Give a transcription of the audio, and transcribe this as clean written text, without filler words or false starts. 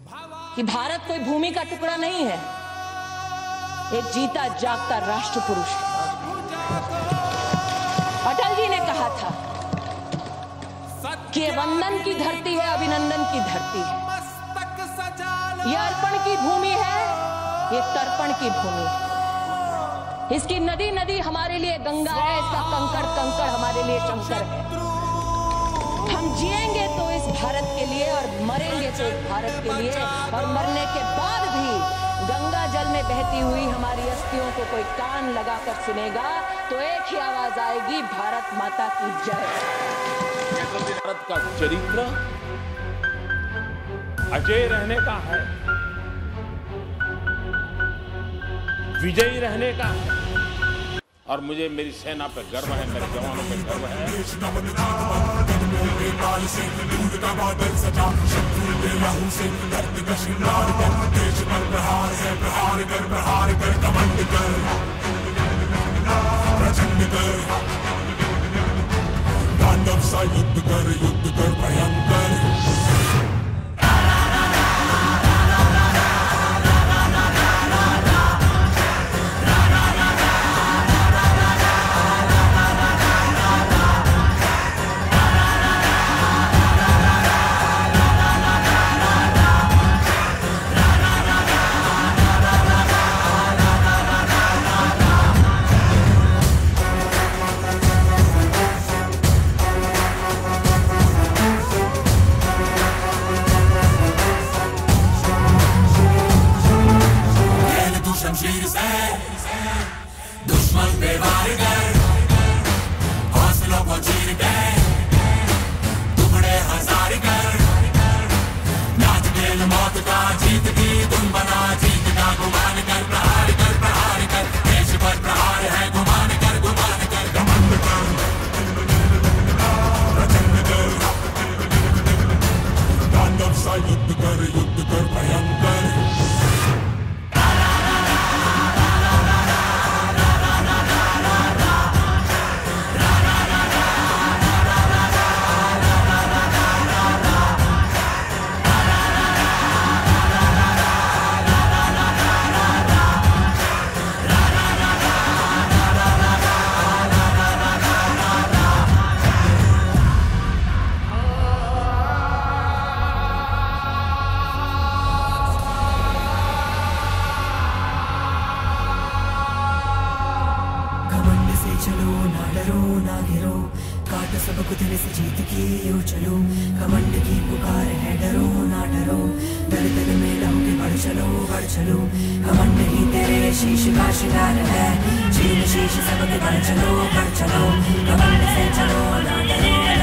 कि भारत कोई भूमि का टुकड़ा नहीं है, एक जीता जागता राष्ट्र पुरुष है। अटल जी ने कहा था कि ये वंदन की धरती है, अभिनंदन की धरती है, ये अर्पण की भूमि है, ये तर्पण की भूमि है। इसकी नदी नदी हमारे लिए गंगा है, इसका कंकड़ कंकड़ हमारे लिए शंकर है। हम जिएंगे तो इस भारत के लिए और मरेंगे तो इस भारत के लिए, और मरने के बाद भी गंगा जल में बहती हुई हमारी अस्थियों को कोई कान लगाकर सुनेगा तो एक ही आवाज आएगी, भारत माता की जय। भारत का चरित्र अजय रहने का है, विजयी रहने का है, और मुझे मेरी सेना पे गर्व है, मेरे जवानों पे गर्व है। युद्ध कर भयंकर। दुश्मन पे वार कर, हौसलों को चीर के टुकड़े हजार कर, नाच खेल मौत का, जीत की धुन बना, जीत का गुमान कर, प्रहार कर, प्रहार कर, देश पर प्रहार है, गुमान कर, गुमान कर, घमंड कर, प्रचंड कर, तांडव सा युद्ध कर भयंकर। चलो ना डरो ना घिरो, काट सबको दिल से जीत की यूं चलो, घमंड की पुकार है, डरो ना डरो, दल दल में लहू के बढ़ चलो, घमंड ही तेरे शीश का शिकार है, चीन शीश सबके बढ़ चलो, घमंड से चलो ना डरो।